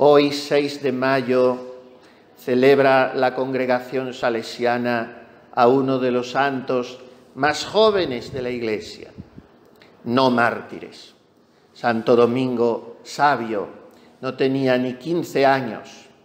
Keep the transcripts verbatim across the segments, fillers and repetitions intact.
Hoy, seis de mayo, celebra la congregación salesiana a uno de los santos más jóvenes de la Iglesia, no mártires. Santo Domingo Savio no tenía ni quince años.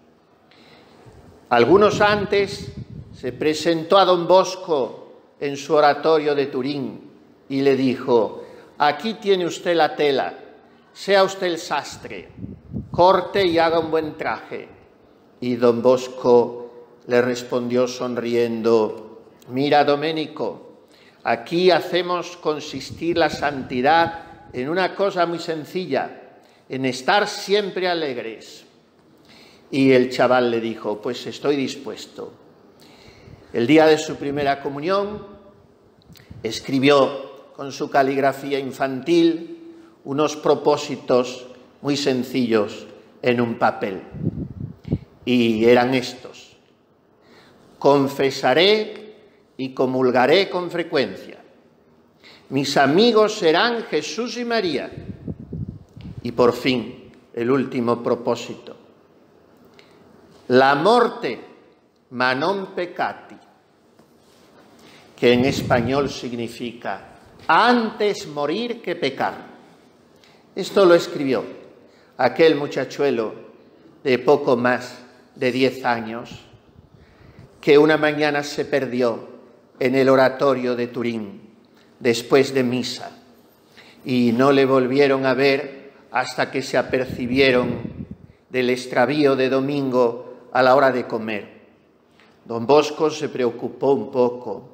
Algunos antes se presentó a don Bosco en su oratorio de Turín y le dijo: aquí tiene usted la tela, sea usted el sastre, corte y haga un buen traje. Y don Bosco le respondió sonriendo: mira, Domenico, aquí hacemos consistir la santidad en una cosa muy sencilla, en estar siempre alegres. Y el chaval le dijo: pues estoy dispuesto. El día de su primera comunión escribió con su caligrafía infantil unos propósitos muy sencillos en un papel. Y eran estos: confesaré y comulgaré con frecuencia. Mis amigos serán Jesús y María. Y por fin, el último propósito: la morte ma non peccati, que en español significa antes morir que pecar. Esto lo escribió aquel muchachuelo de poco más de diez años que una mañana se perdió en el oratorio de Turín después de misa y no le volvieron a ver hasta que se apercibieron del extravío de domingo a la hora de comer. Don Bosco se preocupó un poco,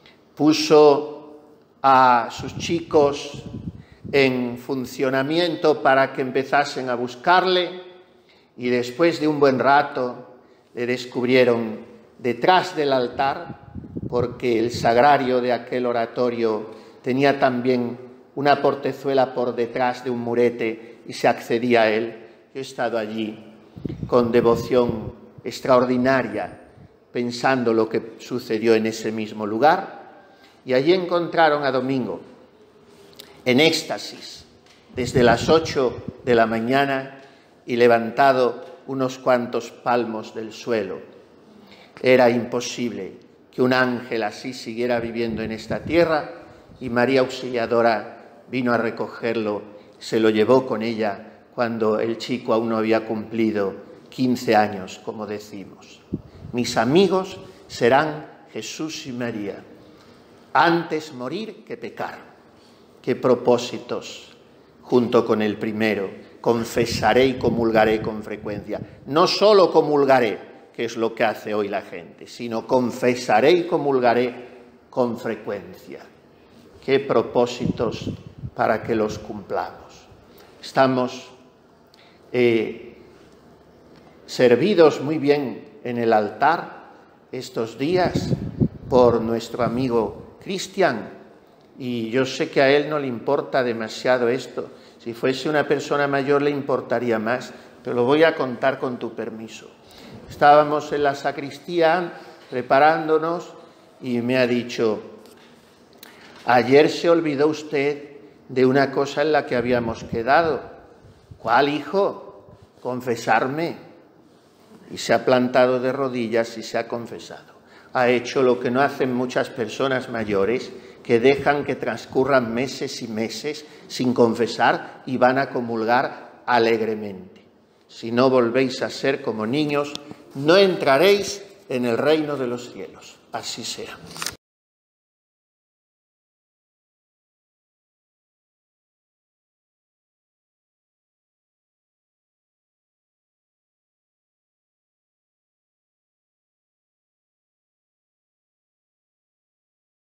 puso a sus chicos en funcionamiento para que empezasen a buscarle y después de un buen rato le descubrieron detrás del altar, porque el sagrario de aquel oratorio tenía también una portezuela por detrás de un murete y se accedía a él. Yo he estado allí con devoción extraordinaria pensando lo que sucedió en ese mismo lugar, y allí encontraron a Domingo en éxtasis desde las ocho de la mañana y levantado unos cuantos palmos del suelo. Era imposible que un ángel así siguiera viviendo en esta tierra, y María Auxiliadora vino a recogerlo, se lo llevó con ella cuando el chico aún no había cumplido quince años, como decimos. Mis amigos serán Jesús y María, antes morir que pecar. Qué propósitos, junto con el primero: confesaré y comulgaré con frecuencia. No solo comulgaré, que es lo que hace hoy la gente, sino confesaré y comulgaré con frecuencia. Qué propósitos para que los cumplamos. Estamos eh, servidos muy bien en el altar estos días por nuestro amigo Cristian, y yo sé que a él no le importa demasiado esto. Si fuese una persona mayor le importaría más, pero lo voy a contar con tu permiso. Estábamos en la sacristía preparándonos y me ha dicho: ayer se olvidó usted de una cosa en la que habíamos quedado. ¿Cuál, hijo? Confesarme. Y se ha plantado de rodillas y se ha confesado. Ha hecho lo que no hacen muchas personas mayores, que dejan que transcurran meses y meses sin confesar y van a comulgar alegremente. Si no volvéis a ser como niños, no entraréis en el reino de los cielos. Así sea.